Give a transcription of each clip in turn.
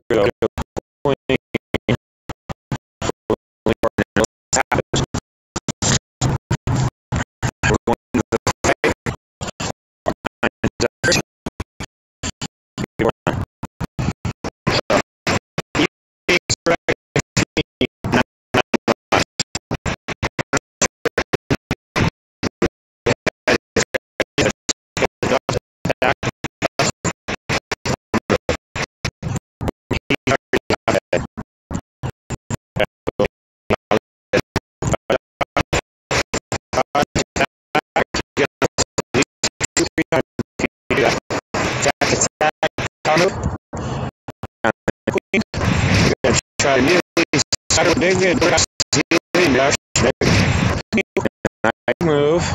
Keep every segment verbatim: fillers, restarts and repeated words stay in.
Try to nearly start a big move.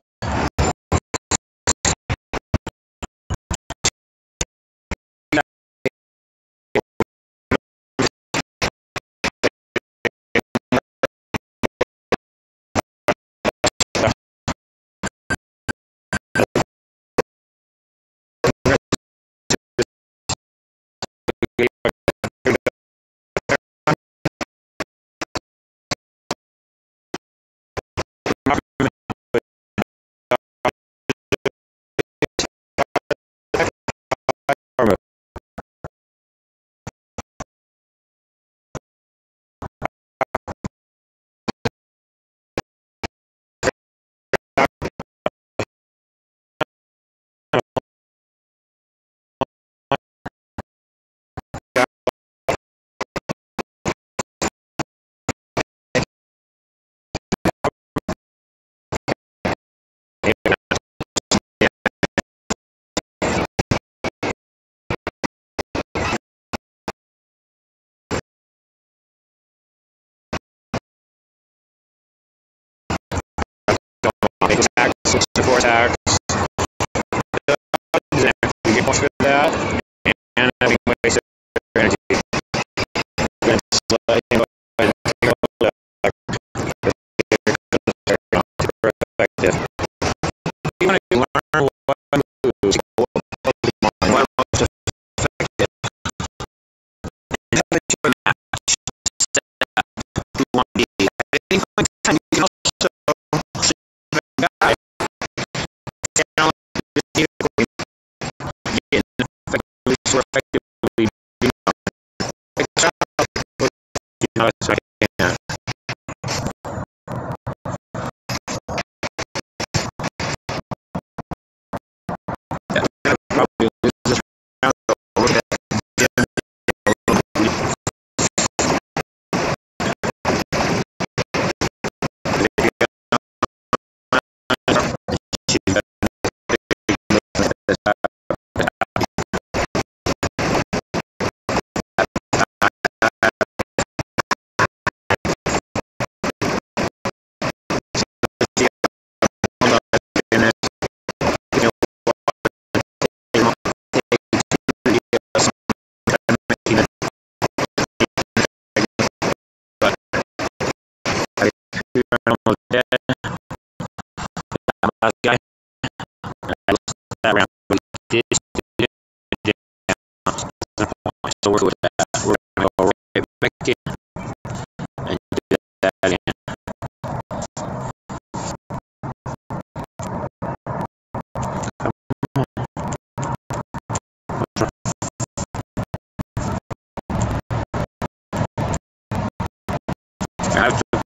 Support tax. You get more for that, and I think waste energy. Effective. You want to learn what moves, what most effective. And have a joint match. You want to be at any point in time. You can also guide. For effectively being you know, so I can. Yeah, probably lose this round a little bit. Almost dead. Last guy. I lost that round. But he did, did, did, did. So we're with that. We're going to go right back in and do that again. I have to